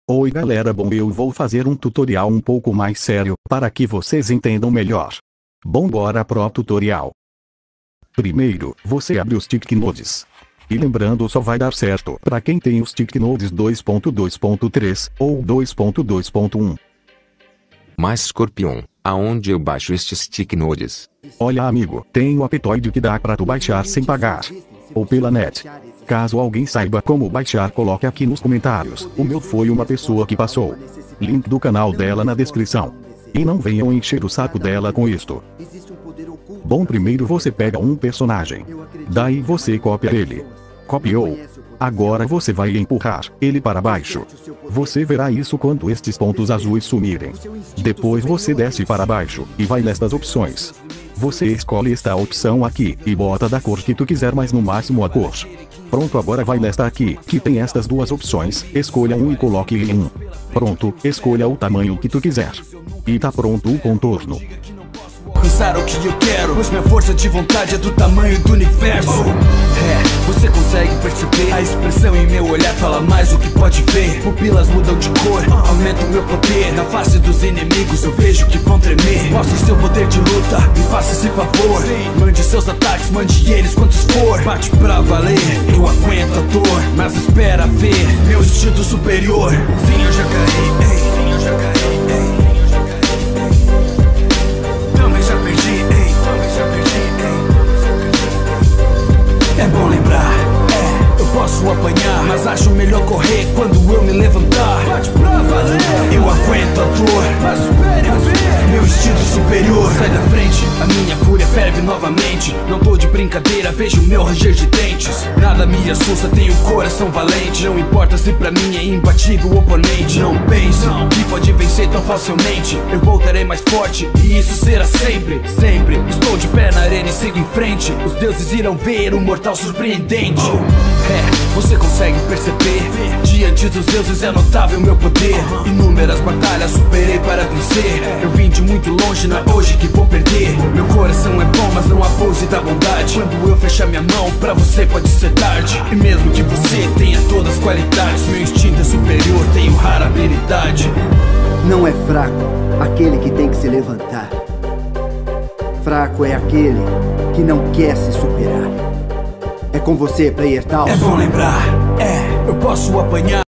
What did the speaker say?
Oi galera, bom, eu vou fazer um tutorial um pouco mais sério, para que vocês entendam melhor. Bom, bora pro tutorial. Primeiro, você abre os TikNodes. E lembrando, só vai dar certo para quem tem os TikNodes 2.2.3 ou 2.2.1. Mas Scorpion, aonde eu baixo estes TikNodes? Olha amigo, tem o Aptoide que dá pra tu baixar sem pagar. Ou pela net. Caso alguém saiba como baixar, coloque aqui nos comentários. O meu foi uma pessoa que passou. Link do canal dela na descrição. E não venham encher o saco dela com isto. Bom, primeiro você pega um personagem. Daí você copia ele. Copiou. Agora você vai empurrar ele para baixo. Você verá isso quando estes pontos azuis sumirem. Depois você desce para baixo e vai nestas opções. Você escolhe esta opção aqui e bota da cor que tu quiser, mas no máximo a cor. Pronto, agora vai nesta aqui, que tem estas duas opções, escolha um e coloque em um. Pronto, escolha o tamanho que tu quiser. E tá pronto o contorno. Alcançar o que eu quero, pois minha força de vontade é do tamanho do universo. Você consegue perceber? A expressão em meu olhar fala mais do que pode ver. Pupilas mudam de cor, aumenta o meu poder. Na face dos inimigos eu vejo que vão tremer. Mostre seu poder de luta, me faça esse favor. Mande seus ataques, mande eles quantos for. Bate pra valer, eu aguento a dor, mas espera ver meu instinto superior. Sim, eu já caí, ei, sim, eu já caí, ei. É bom lembrar, eu posso apanhar, mas acho melhor correr quando eu me levantar. Bate pra valer, eu aguento a dor, mas espere ver meu instinto superior. Sai da frente, a minha fúria ferve novamente. Não tô de brincadeira, vejo meu ranger de dentes. Nada me assusta, tenho coração valente. Não importa se pra mim é imbatível o oponente. Não pense que pode vencer tão facilmente. Eu voltarei mais forte e isso será sempre, sempre. Estou de pé na arena e sigo em frente. Os deuses irão ver um mortal surpreendente. Você consegue perceber? Diante dos deuses é notável meu poder. Inúmeras batalhas superei para vencer. Eu vim de muito longe, não é hoje que vou perder. Meu coração é bom, mas não abuse da bondade. Quando eu fechar minha mão, pra você pode ser tarde. E mesmo que você tenha todas as qualidades, meu instinto é superior, tenho rara habilidade. Não é fraco aquele que tem que se levantar. Fraco é aquele que não quer se superar. É com você, Player Taos. É bom lembrar, eu posso apanhar.